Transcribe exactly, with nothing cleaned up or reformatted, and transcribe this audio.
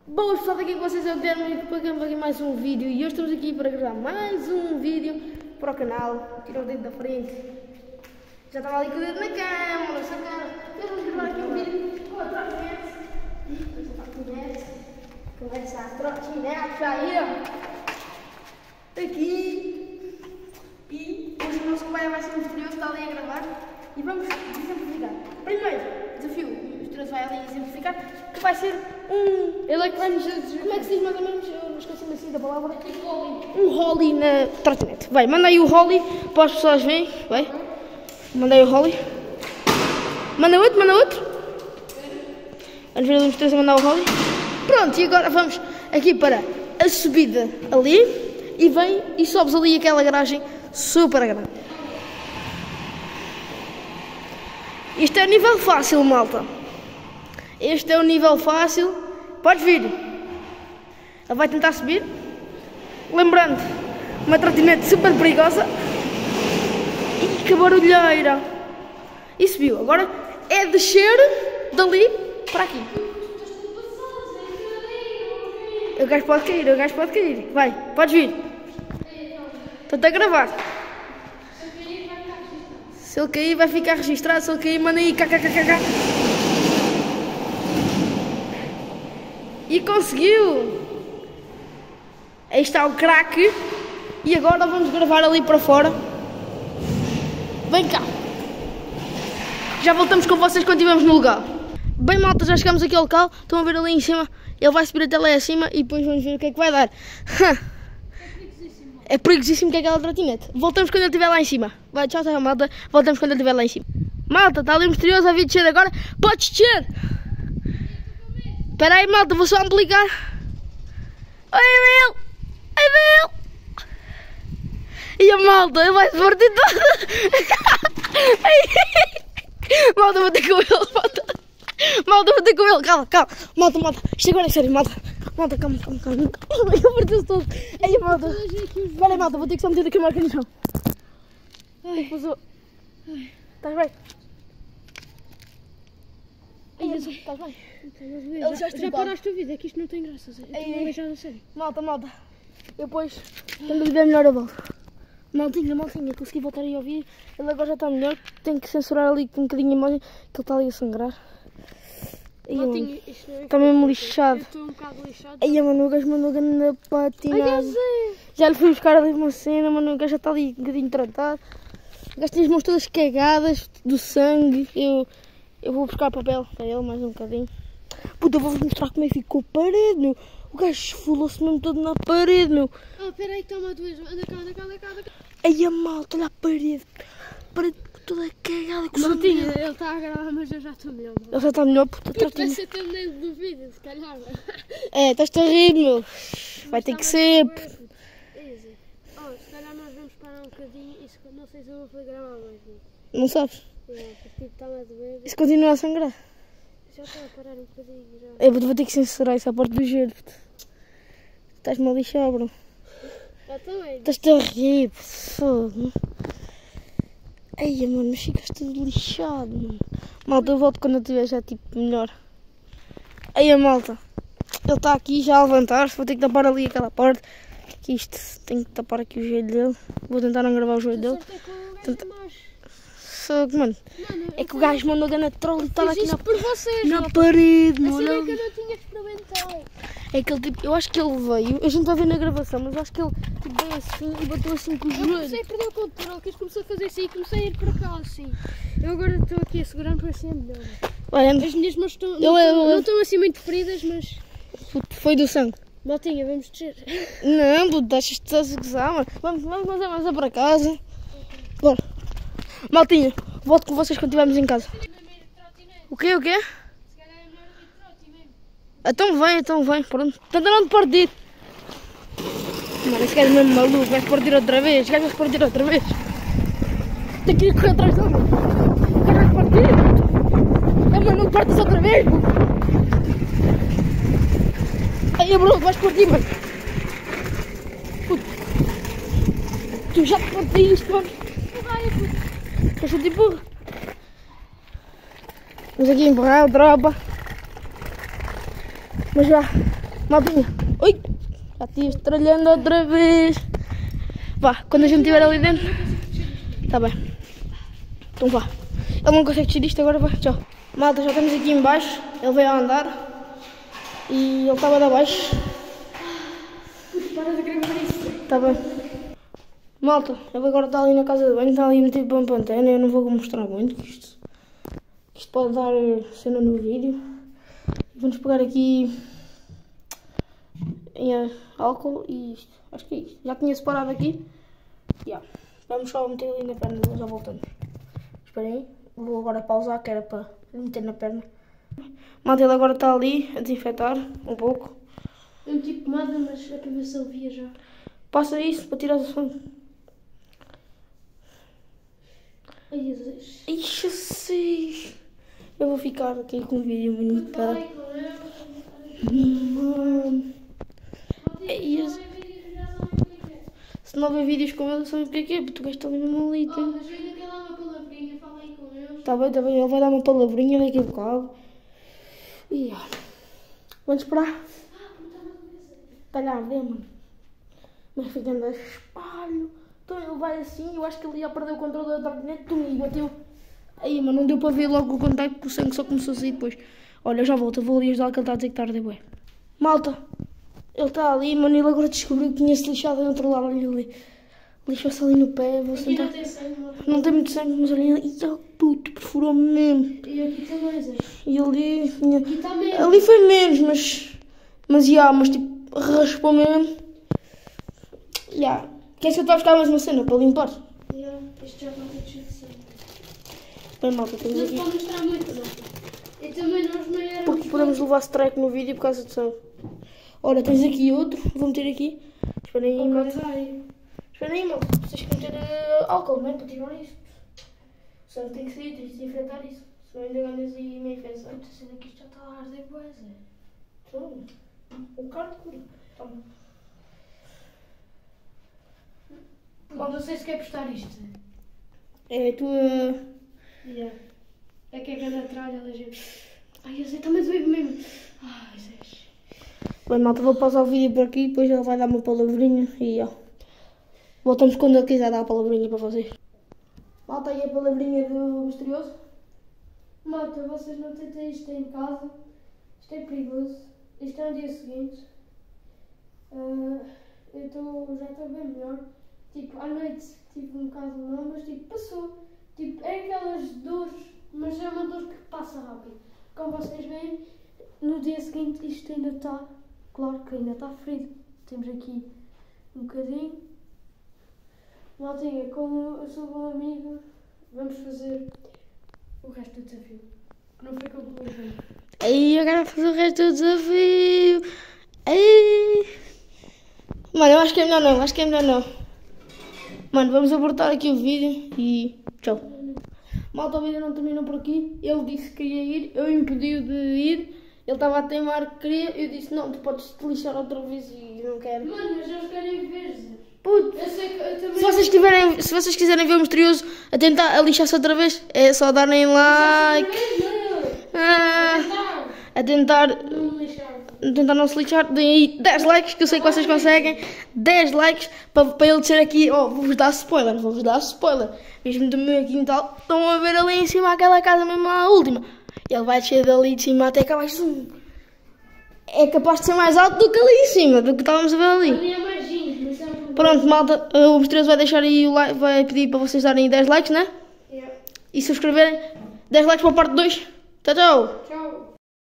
Boas pessoal, aqui com vocês é o Guilherme e pagamos aqui mais um vídeo e hoje estamos aqui para gravar mais um vídeo para o canal. Tira o dedo da frente. Já estava ali com o dedo na câmera, sacar. Eu vou gravar aqui um vídeo com a trotinete. Com a trotinete. Começa a trotinete aí, ó. Aqui. E hoje o nosso pai vai ser misterioso, está ali a gravar. E vamos exemplificar. Primeiro desafio, o misterioso vai ali exemplificar, que vai ser um... Ele é que vai nos dizer, como é que se diz mais ou menos, eu esqueci-me assim da palavra. Um Holly na trotinete. Vai, manda aí o Holly para as pessoas verem. Vai. Manda aí o Holly. Manda outro, manda outro. Vamos ver ali o misterioso a mandar o Holly. Pronto, e agora vamos aqui para a subida ali. E vem e sobes ali aquela garagem super grande. Isto é o nível fácil, malta. Este é o nível fácil. Podes vir. Ele vai tentar subir. Lembrando, uma trotinete super perigosa. E que barulheira. E subiu. Agora é descer dali para aqui. O gajo pode cair, o gajo pode cair. Vai, podes vir. Estou-te a gravar. Se ele cair vai ficar registrado, se ele cair manda aí kkkk. E conseguiu! Aí está o craque. E agora vamos gravar ali para fora. Vem cá. Já voltamos com vocês quando estivermos no lugar. Bem malta, já chegamos aqui ao local. Estão a ver ali em cima. Ele vai subir até lá acima e depois vamos ver o que é que vai dar. É perigosíssimo que é aquela trotinete. Voltamos quando ele estiver lá em cima. Vai, tchau, tchau, malta. Voltamos quando ele estiver lá em cima. Malta, está ali o misterioso a vir descer agora. Podes descer. Espera aí, malta, vou só ampliar. Oi, Emil. Oi, Emil. E a malta, ele vai se partir todo. Malta, vou ter com ele, malta. Malta, vou ter com ele. Calma, calma. Malta, malta. Isto agora é sério, malta. Malta, calma, calma, calma. Eu partiu-se todo. Aí, malta. Espera aí, malta, vou ter que só meter aqui a marca no chão. Ai, que passou? Estás bem? Ai, estás bem? Já, já, já paraste a vida, é que isto não tem graça. Eu estou a beijar a sério. Malta, malta. Eu depois, quando ele viver melhor, eu volto. Maltinha, maltinha, consegui voltar aí a ouvir. Ele agora já está melhor. Tenho que censurar ali com um bocadinho a imagem, que ele está ali a sangrar. Aí, Maltinha, isto não é está mesmo lixado. Eu estou um bocado lixado. Aí, mano, o gajo mandou grande patinada. Já lhe fui buscar ali uma cena, mano, o gajo já está ali um bocadinho tratado. O gajo tem as mãos todas cagadas do sangue. Eu, eu vou buscar papel para ele mais um bocadinho. Puta, eu vou-vos mostrar como é que ficou a parede, meu. O gajo esfolou-se mesmo todo na parede, meu. Ah, espera aí que está uma doença. Anda cá, anda cá, anda cá, anda cá. Aí a malta, olha a parede. A parede toda cagada com Maltinha, sangue. ele está a gravar, mas eu já estou melhor. Ele já está melhor, puta, Vai tratinho. ser também do vídeo, se calhar. É, estás-te a rir, meu. Vai ter que ser. Easy. Oh, se calhar nós vamos parar um bocadinho. Isso, não sei se eu vou gravar mais. Não sabes? É, porque tipo, está-me a doer. Isso continua a sangrar. Já está a parar um bocadinho já. Eu vou ter que censurar isso à parte do gelo. Estás-me a lixar, bro. Já também. Estás-te a rir, fogo. Ai, mano, mas ficas tudo lixado, mano. Malta, eu volto quando eu estiver já tipo melhor. Aí a malta. Ele está aqui já a levantar-se. Vou ter que tapar ali aquela parte. Que isto, tenho que tapar aqui o joelho dele. Vou tentar não gravar o joelho dele. Tenta... Fogo, mano. Mano, É que o gajo mandou ganhar troll e estava aqui na, por vocês, na parede, a mano. cena é que eu não tinha experimentado. É que ele tipo, eu acho que ele veio, a gente vai ver na gravação, mas eu acho que ele tipo, veio assim e bateu assim com o Eu joelho. comecei a perder o controle, que começou a fazer assim e comecei a ir para cá assim. Eu agora estou aqui a segurar para assim é melhor. Vai, anda. As minhas mãos estão, Eu não, levo, estão, eu não levo. estão assim muito feridas, mas... Foi do sangue. Maltinha, vamos descer. Não, puto, deixas-te estás a gozar, mano. Vamos, vamos, vamos, vamos para casa. Bora. Maltinha, volto com vocês quando estivermos em casa. O quê, o quê? Então vem, então vem, pronto. Tenta não te partir. Mano, esse gajo é mesmo maluco, vai se partir outra vez. Esse gajo vai se partir outra vez. Tem que ir correr atrás dele, mano. O gajo vai se partir. É, mano, não partas outra vez, mano. Aí, Bruno, vais partir, mano. Puto. Tu já te partiste, mano. Queres que eu te empurre? Vamos aqui empurrar a tropa. Mas já, Maltinha. Oi! Já te estralhando outra vez. Vá, quando a gente estiver ali dentro. Tá bem. Então vá. Ele não consegue descer isto agora, vai. Tchau. Malta, já estamos aqui em baixo. Ele veio a andar. E ele estava lá abaixo. Para de gravar isso. Tá bem. Malta, ele agora está ali na casa de banho. Está ali metido para uma pantene. Eu não vou mostrar muito. Isto, isto pode dar cena no vídeo. Vamos pegar aqui em álcool e isto. Acho que é isto. Já tinha separado aqui. Yeah. Vamos só meter ali na perna dele, já voltamos. Esperem aí. Vou agora pausar, que era para meter na perna. Malta, ele agora está ali a desinfetar um pouco. Eu meti pomada, mas a cabeça ele via já. Passa isso para tirar o som. Ai, Jesus. Ixi, sei. Eu vou ficar aqui com o vídeo bonito para... Falei com ele. Mano. É isso. Se não ver vídeos com ele, sabe o que é que é? Porque tu gastas ali mesmo ali. Oh, mas ainda quer dar uma palavrinha, falei com ele. Tá bem, tá bem. Ele vai dar uma palavrinha daqui a bocado. E ó. Vamos esperar. Está a arder, mano. Mas fica andando a espalho. Então ele vai assim. Eu acho que ele ia perder o controle da trotinete. E bateu. Aí, mano, não deu para ver logo o contacto, porque o sangue só começou a sair depois. Olha, já volto. Eu vou ali ajudar, que ele está a dizer que está a arder, bué. Malta. Ele está ali, mano. Ele agora descobriu que tinha-se lixado em outro lado. Olha ele. Lixou-se ali no pé. Vou Aqui sentar. não tem sangue, mano. Não tem muito sangue, mas olha ele. Ih, oh, puto, perfurou mesmo. E aqui também, Zé. E ali. Tinha... Aqui está mesmo. Ali foi menos, mas. Mas, já, mas tipo, raspou mesmo. Já. Queres que eu te vá buscar mais uma cena para limpar? Yeah, este já está todo cheio de sangue. Bem, malta, temos Não se aqui. pode mostrar muito, não. E também nós não éramos... Porque podemos levar strike no vídeo por causa de sangue. Ora, tens aqui outro. Vou meter aqui. Espera aí, Ok, malta. vai. Espera aí, malta. Tens que meter uh, álcool, não é? Para tirar isto. O sangue tem que sair, tens de desinfetar isso. Senão ainda ganhas aí meia infecção. Estou sendo que isto já está a arder, pois é. Então, o carro cura. Toma. Bom, não sei se quer postar isto. É a tua. Yeah. É que é cada tralha da gente. Ai, eu sei, está mais doido mesmo. Ai, Zé. Bem, malta, vou pausar o vídeo por aqui, depois ele vai dar uma palavrinha e ó. Voltamos quando ele quiser dar a palavrinha para vocês. Malta, aí a palavrinha do misterioso. Malta, vocês não tentem isto em casa. Isto é perigoso. Isto é no dia seguinte. Uh, eu tô, já estou bem melhor. Tipo, à noite tive um bocado mal, mas tipo, passou. Tipo, é aquelas dores, mas é uma dor que passa rápido. Como vocês veem, no dia seguinte isto ainda está, claro que ainda está ferido. Temos aqui um bocadinho. Maltinha, como eu sou bom amigo, vamos fazer o resto do desafio. Que não foi concluído. Aí, agora vou fazer o resto do desafio. Aí. Mano, eu acho que é melhor não, acho que é melhor não. Mano, vamos abortar aqui o vídeo e tchau. Malta, o vídeo não terminou por aqui. Ele disse que ia ir, eu impedi-o de ir. Ele estava a teimar que queria. Eu disse, não, tu podes te lixar outra vez e não quero. Mano, mas eles querem ver, Zé. Puto, Eu sei que eu também... se vocês, tiverem, se vocês quiserem ver o misterioso a tentar a lixar-se outra vez, é só darem like. Ah, a tentar, a tentar não se lixar, deem aí dez likes, que eu sei que vocês conseguem. dez likes para, para ele descer aqui. Oh, vou-vos dar spoiler, vou-vos dar spoiler. Mesmo do meu quintal, estão a ver ali em cima aquela casa mesmo a última. Ele vai descer dali de cima até cá abaixo. É capaz de ser mais alto do que ali em cima, do que estávamos a ver ali. A minha é mais ginho, mas é um... Pronto, malta, o misterioso vai deixar aí o like, vai pedir para vocês darem dez likes, né? Yeah. E subscreverem. dez likes para a parte dois. Tchau, tchau. Tchau.